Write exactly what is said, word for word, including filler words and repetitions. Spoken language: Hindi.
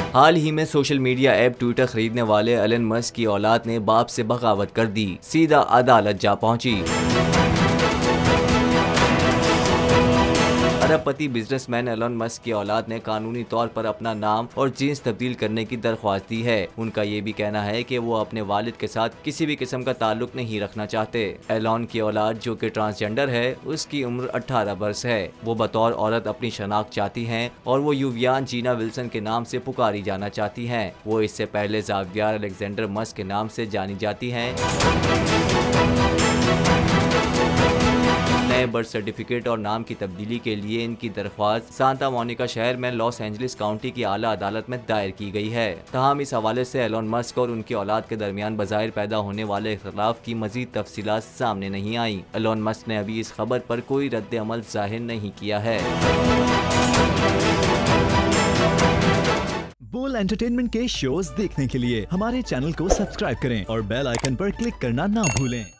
हाल ही में सोशल मीडिया ऐप ट्विटर खरीदने वाले एलन मस्क की औलाद ने बाप से बगावत कर दी, सीधा अदालत जा पहुंची। अरबपति बिजनेसमैन एलन मस्क की औलाद ने कानूनी तौर पर अपना नाम और जीन्स तब्दील करने की दरख्वास्त दी है। उनका ये भी कहना है कि वो अपने वालिद के साथ किसी भी किस्म का ताल्लुक नहीं रखना चाहते। एलन की औलाद, जो कि ट्रांसजेंडर है, उसकी उम्र अठारह वर्ष है। वो बतौर औरत अपनी शनाख्त चाहती हैं और वो युवियान जीना विल्सन के नाम से पुकारी जाना चाहती हैं। वो इससे पहले ज़ावियर अलेक्जेंडर मस्क के नाम से जानी जाती हैं। नए बर्थ सर्टिफिकेट और नाम की तब्दीली के लिए इनकी दरख्वास्त सांता मोनिका शहर में लॉस एंजलिस काउंटी की आला अदालत में दायर की गई है। तमाम इस हवाले से एलन मस्क और उनकी औलाद के दरमियान बज़ाहिर पैदा होने वाले इख्तिलाफ की मजीद तफसीलात सामने नहीं आई। एलन मस्क ने अभी इस खबर पर कोई रद्द अमल जाहिर नहीं किया है। बोल एंटरटेनमेंट के शोज देखने के लिए हमारे चैनल को सब्सक्राइब करें और बेल आइकन पर क्लिक करना ना भूलें।